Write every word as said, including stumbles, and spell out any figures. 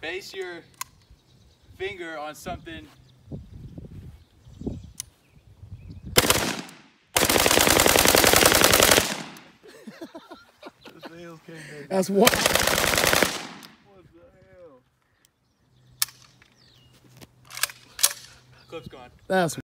base your finger on something. That's one. What the hell? Clip's gone. That's